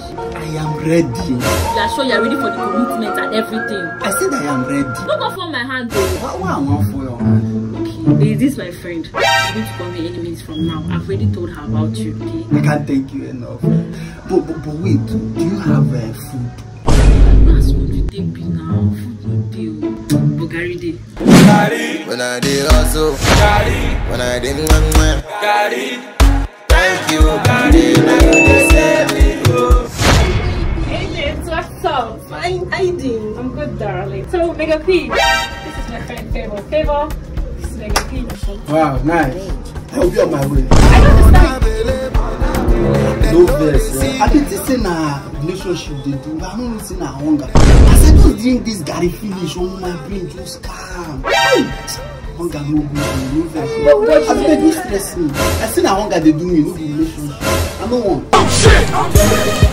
I am ready. You are sure you are ready for the commitment and everything? I said I am ready. Don't go for my hand though. Why I want for your hand? Okay, this is my friend. She's going to call me any minute from now. I've already told her about you, okay? I can't thank you enough. But wait, do you have food? That's what you take me now. Food no deal. But Garri dey. When I did also, when I didn't Garri. Thank you, Garri. Hey babes, what's up? Fine, how you doing? I'm good, darling. So, Mega P, this is my friend Favor. Favor, this is Mega P. Wow, nice. I will be on my way. I don't understand. No verse. I did this in a relationship they do. I don't know in a hunger. As I don't drink this Garri finish, oh my brain just calm. Hunger no good, no verse. I beg you stress me. I seen a hunger they do me, no relationship. I don't want.